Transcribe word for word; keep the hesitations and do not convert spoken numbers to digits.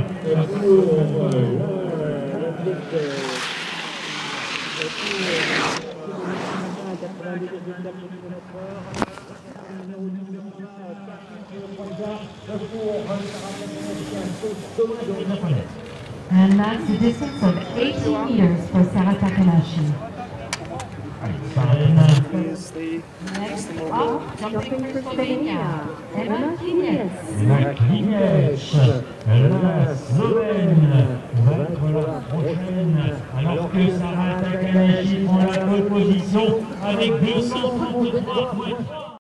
And that's the distance of eighteen meters for Sara Takanashi. Next up, jumping for Slovenia, Emma Klinec. Emma Klinec, la Slovène, va être la prochaine, alors que Sara Takanashi prend la pole position avec deux cent trente-trois points.